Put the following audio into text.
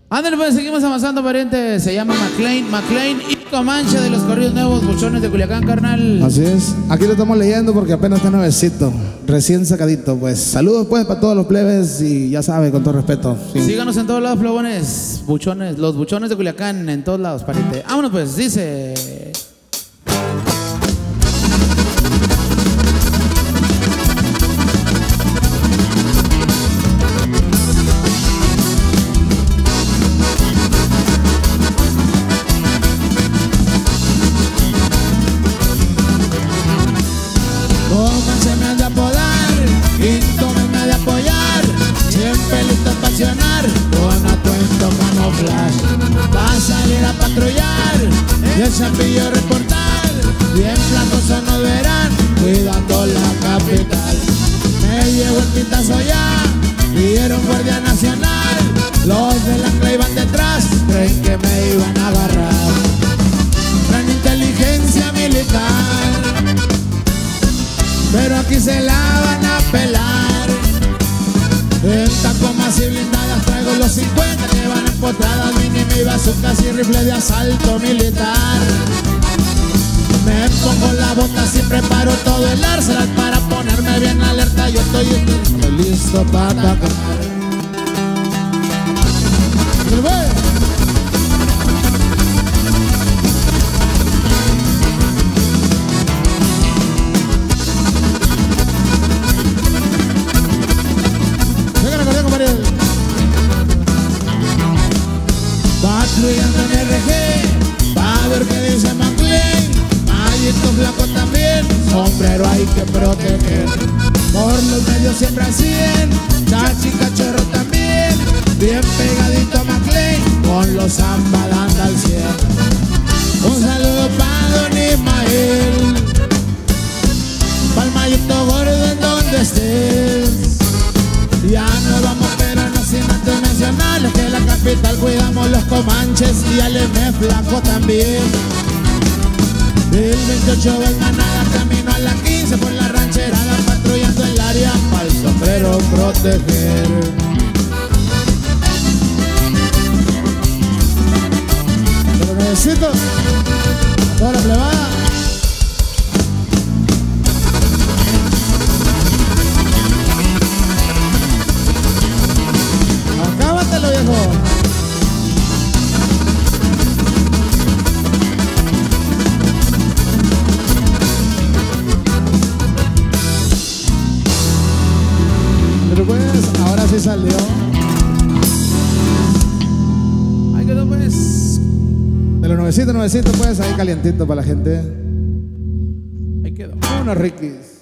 Ándale, pues seguimos avanzando, pariente. Se llama McLean y Comanche de los corridos nuevos, buchones de Culiacán, carnal. Así es. Aquí lo estamos leyendo porque apenas está nuevecito, recién sacadito. Pues saludos pues para todos los plebes y ya sabe, con todo respeto. Sí. Síganos en todos lados, plebones, buchones, los buchones de Culiacán, en todos lados, pariente. Vámonos pues, dice... Comanche me han de apodar, Quinto me ha de apoyar, siempre listo para accionar, con atuendo camuflaje. Va a salir a patrullar, y el champillo reportar, bien flacoso nos verán, cuidando la capital. Me llegó el pintazo ya, pidieron Guardia Nacional, los del ancla iban detrás, creen que me iban a agarrar. Gran inteligencia militar, pero aquí se la van a pelar. En tacomas y blindadas traigo los 50 que van empotradas, mini y bazucas y rifle de asalto militar. Me pongo la bota, siempre preparo todo el arsenal para ponerme bien alerta. Yo estoy listo para atacar. Patrullando en RG, pa' ver qué dice McLean. Mallito flaco también, sombrero hay que proteger. Por los medios siempre al 100, chachi cachorro también. Bien pegadito a McLean, con los zamba dando al 100. Un saludo pa' don Ismael, pa'l mallito gordo en donde estés. Ya nos vamos, pero no sin antes mencionarles que en la capital cuidamos los comanches y al M flaco también. El 28 va en manada, camino a la 15 por la rancherada, patrullando el área pa'l sombrero proteger. Pero necesito a toda la plebada. Acábatelo, viejo. Pero pues, ahora sí salió. Ahí quedó pues. De los nuevecitos, pues, ahí calientito para la gente. Ahí quedó. Unos riquis.